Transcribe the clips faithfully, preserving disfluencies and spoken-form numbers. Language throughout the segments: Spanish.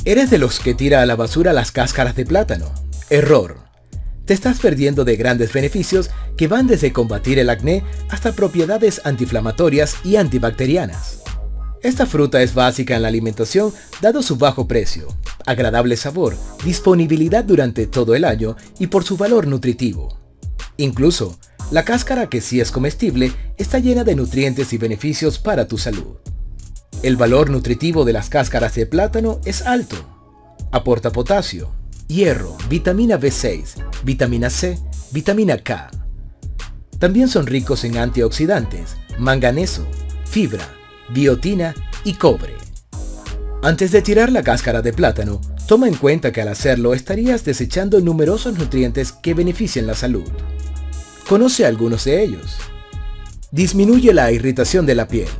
¿Eres de los que tira a la basura las cáscaras de plátano? Error. Te estás perdiendo de grandes beneficios que van desde combatir el acné hasta propiedades antiinflamatorias y antibacterianas. Esta fruta es básica en la alimentación dado su bajo precio, agradable sabor, disponibilidad durante todo el año y por su valor nutritivo. Incluso, la cáscara, que sí es comestible, está llena de nutrientes y beneficios para tu salud. El valor nutritivo de las cáscaras de plátano es alto. Aporta potasio, hierro, vitamina B seis, vitamina C, vitamina K. También son ricos en antioxidantes, manganeso, fibra, biotina y cobre. Antes de tirar la cáscara de plátano, toma en cuenta que al hacerlo estarías desechando numerosos nutrientes que benefician la salud. Conoce algunos de ellos. Disminuye la irritación de la piel.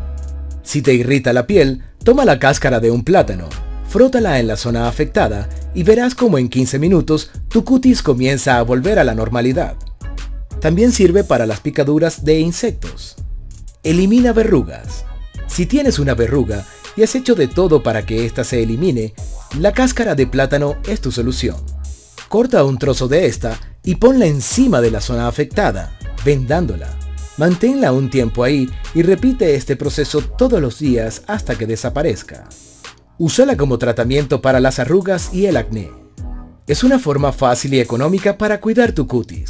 Si te irrita la piel, toma la cáscara de un plátano, frótala en la zona afectada y verás cómo en quince minutos tu cutis comienza a volver a la normalidad. También sirve para las picaduras de insectos. Elimina verrugas. Si tienes una verruga y has hecho de todo para que ésta se elimine, la cáscara de plátano es tu solución. Corta un trozo de esta y ponla encima de la zona afectada, vendándola. Manténla un tiempo ahí y repite este proceso todos los días hasta que desaparezca. Úsala como tratamiento para las arrugas y el acné. Es una forma fácil y económica para cuidar tu cutis.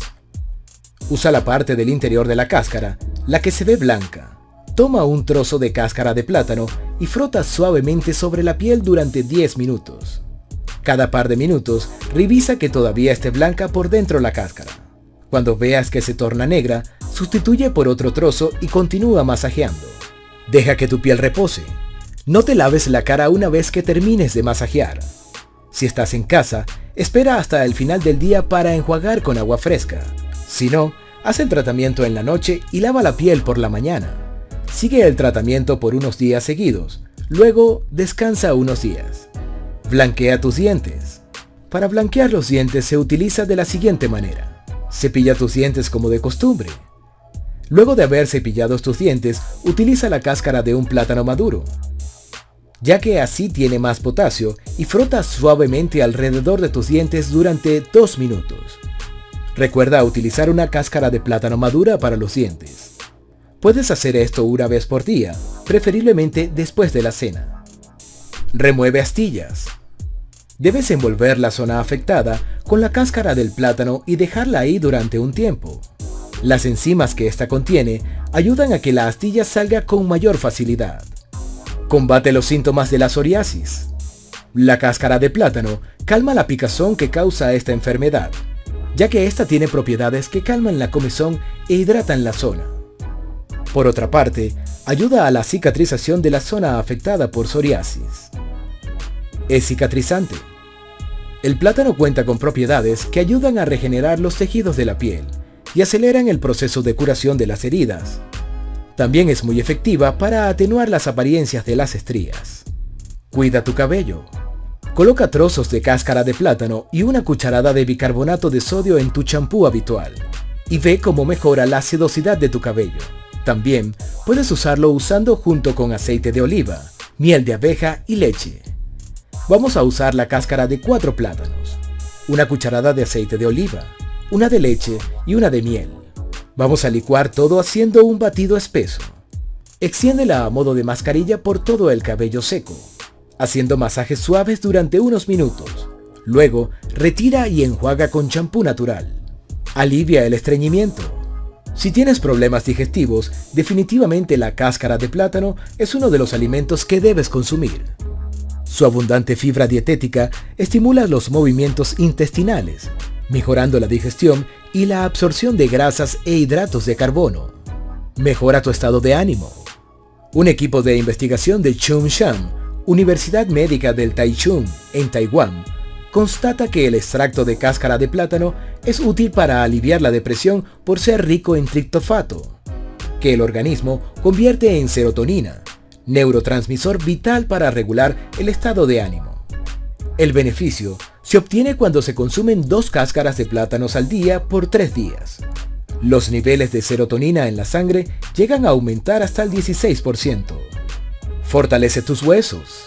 Usa la parte del interior de la cáscara, la que se ve blanca. Toma un trozo de cáscara de plátano y frota suavemente sobre la piel durante diez minutos. Cada par de minutos, revisa que todavía esté blanca por dentro la cáscara. Cuando veas que se torna negra, sustituye por otro trozo y continúa masajeando. Deja que tu piel repose. No te laves la cara una vez que termines de masajear. Si estás en casa, espera hasta el final del día para enjuagar con agua fresca. Si no, haz el tratamiento en la noche y lava la piel por la mañana. Sigue el tratamiento por unos días seguidos. Luego, descansa unos días. Blanquea tus dientes. Para blanquear los dientes se utiliza de la siguiente manera. Cepilla tus dientes como de costumbre. Luego de haber cepillado tus dientes, utiliza la cáscara de un plátano maduro, ya que así tiene más potasio, y frota suavemente alrededor de tus dientes durante dos minutos. Recuerda utilizar una cáscara de plátano madura para los dientes. Puedes hacer esto una vez por día, preferiblemente después de la cena. Remueve astillas. Debes envolver la zona afectada con la cáscara del plátano y dejarla ahí durante un tiempo. Las enzimas que ésta contiene ayudan a que la astilla salga con mayor facilidad. Combate los síntomas de la psoriasis. La cáscara de plátano calma la picazón que causa esta enfermedad, ya que esta tiene propiedades que calman la comezón e hidratan la zona. Por otra parte, ayuda a la cicatrización de la zona afectada por psoriasis. Es cicatrizante. El plátano cuenta con propiedades que ayudan a regenerar los tejidos de la piel y aceleran el proceso de curación de las heridas. También es muy efectiva para atenuar las apariencias de las estrías. Cuida tu cabello. Coloca trozos de cáscara de plátano y una cucharada de bicarbonato de sodio en tu champú habitual y ve cómo mejora la sedosidad de tu cabello. También puedes usarlo usando junto con aceite de oliva, miel de abeja y leche. Vamos a usar la cáscara de cuatro plátanos, una cucharada de aceite de oliva, una de leche y una de miel. Vamos a licuar todo haciendo un batido espeso. Extiéndela a modo de mascarilla por todo el cabello seco, haciendo masajes suaves durante unos minutos. Luego, retira y enjuaga con champú natural. Alivia el estreñimiento. Si tienes problemas digestivos, definitivamente la cáscara de plátano es uno de los alimentos que debes consumir. Su abundante fibra dietética estimula los movimientos intestinales, mejorando la digestión y la absorción de grasas e hidratos de carbono. Mejora tu estado de ánimo. Un equipo de investigación de Chung-Shan, Universidad Médica del Taichung, en Taiwán, constata que el extracto de cáscara de plátano es útil para aliviar la depresión por ser rico en triptófano, que el organismo convierte en serotonina, neurotransmisor vital para regular el estado de ánimo. El beneficio se obtiene cuando se consumen dos cáscaras de plátanos al día por tres días. Los niveles de serotonina en la sangre llegan a aumentar hasta el dieciséis por ciento. Fortalece tus huesos.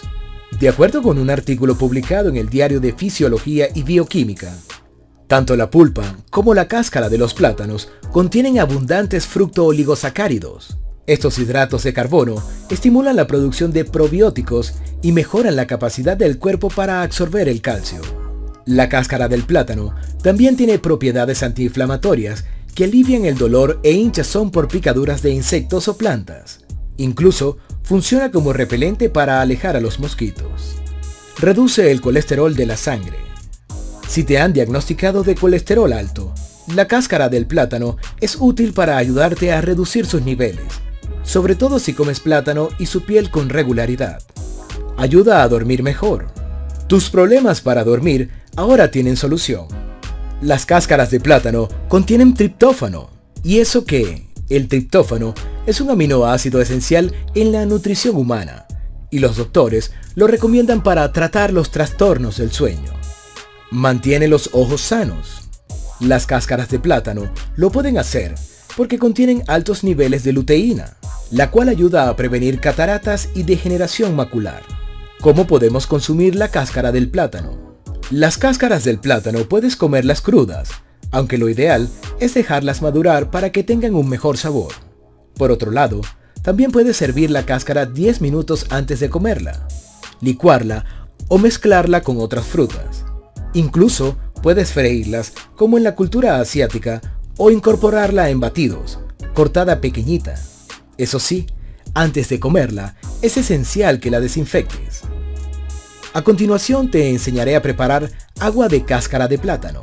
De acuerdo con un artículo publicado en el Diario de Fisiología y Bioquímica, tanto la pulpa como la cáscara de los plátanos contienen abundantes fructooligosacáridos. Estos hidratos de carbono estimulan la producción de probióticos y mejoran la capacidad del cuerpo para absorber el calcio. La cáscara del plátano también tiene propiedades antiinflamatorias que alivian el dolor e hinchazón por picaduras de insectos o plantas. Incluso funciona como repelente para alejar a los mosquitos. Reduce el colesterol de la sangre. Si te han diagnosticado de colesterol alto, la cáscara del plátano es útil para ayudarte a reducir sus niveles, sobre todo si comes plátano y su piel con regularidad. Ayuda a dormir mejor. Tus problemas para dormir ahora tienen solución. Las cáscaras de plátano contienen triptófano. ¿Y eso qué? El triptófano es un aminoácido esencial en la nutrición humana, y los doctores lo recomiendan para tratar los trastornos del sueño. Mantiene los ojos sanos. Las cáscaras de plátano lo pueden hacer porque contienen altos niveles de luteína, la cual ayuda a prevenir cataratas y degeneración macular. ¿Cómo podemos consumir la cáscara del plátano? Las cáscaras del plátano puedes comerlas crudas, aunque lo ideal es dejarlas madurar para que tengan un mejor sabor. Por otro lado, también puedes servir la cáscara diez minutos antes de comerla, licuarla o mezclarla con otras frutas. Incluso puedes freírlas como en la cultura asiática o incorporarla en batidos, cortada pequeñita. Eso sí, antes de comerla, es esencial que la desinfectes. A continuación te enseñaré a preparar agua de cáscara de plátano.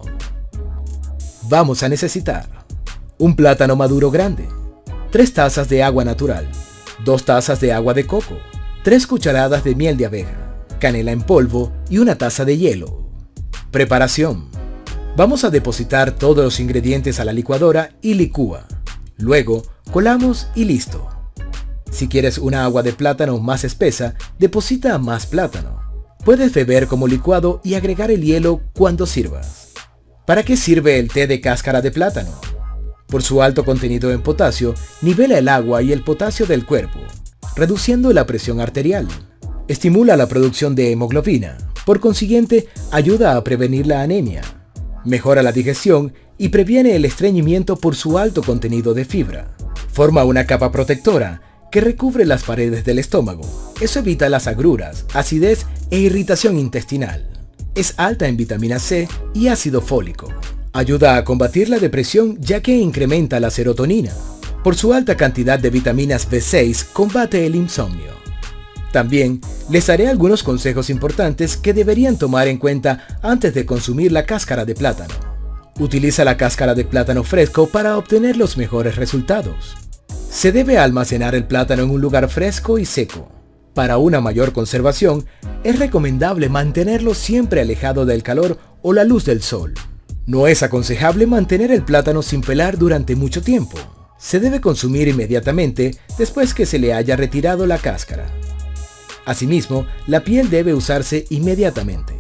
Vamos a necesitar un plátano maduro grande, tres tazas de agua natural, dos tazas de agua de coco, tres cucharadas de miel de abeja, canela en polvo y una taza de hielo. Preparación. Vamos a depositar todos los ingredientes a la licuadora y licúa. Luego, colamos y listo. Si quieres una agua de plátano más espesa, deposita más plátano. Puedes beber como licuado y agregar el hielo cuando sirvas. ¿Para qué sirve el té de cáscara de plátano? Por su alto contenido en potasio, nivela el agua y el potasio del cuerpo, reduciendo la presión arterial. Estimula la producción de hemoglobina, por consiguiente, ayuda a prevenir la anemia. Mejora la digestión y previene el estreñimiento por su alto contenido de fibra. Forma una capa protectora que recubre las paredes del estómago. Eso evita las agruras, acidez e irritación intestinal. Es alta en vitamina C y ácido fólico. Ayuda a combatir la depresión ya que incrementa la serotonina. Por su alta cantidad de vitaminas B seis, combate el insomnio. También les daré algunos consejos importantes que deberían tomar en cuenta antes de consumir la cáscara de plátano. Utiliza la cáscara de plátano fresco para obtener los mejores resultados. Se debe almacenar el plátano en un lugar fresco y seco. Para una mayor conservación, es recomendable mantenerlo siempre alejado del calor o la luz del sol. No es aconsejable mantener el plátano sin pelar durante mucho tiempo. Se debe consumir inmediatamente después que se le haya retirado la cáscara. Asimismo, la piel debe usarse inmediatamente.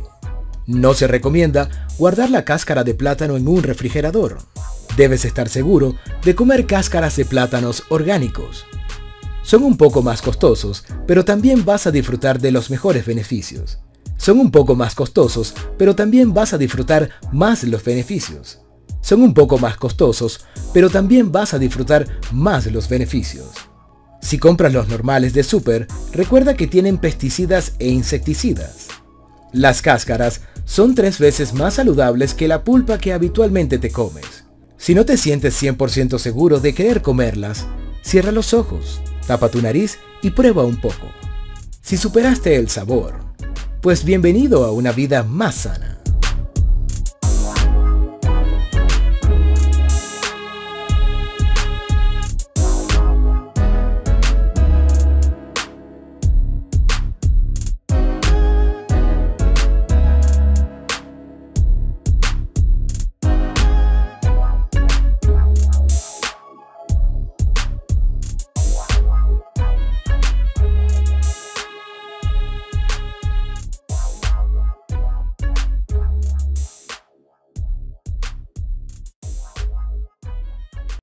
No se recomienda guardar la cáscara de plátano en un refrigerador. Debes estar seguro de comer cáscaras de plátanos orgánicos. Son un poco más costosos, pero también vas a disfrutar de los mejores beneficios. Son un poco más costosos, pero también vas a disfrutar más de los beneficios. Son un poco más costosos, pero también vas a disfrutar más de los beneficios. Si compras los normales de súper, recuerda que tienen pesticidas e insecticidas. Las cáscaras son tres veces más saludables que la pulpa que habitualmente te comes. Si no te sientes cien por ciento seguro de querer comerlas, cierra los ojos, tapa tu nariz y prueba un poco. Si superaste el sabor, pues bienvenido a una vida más sana.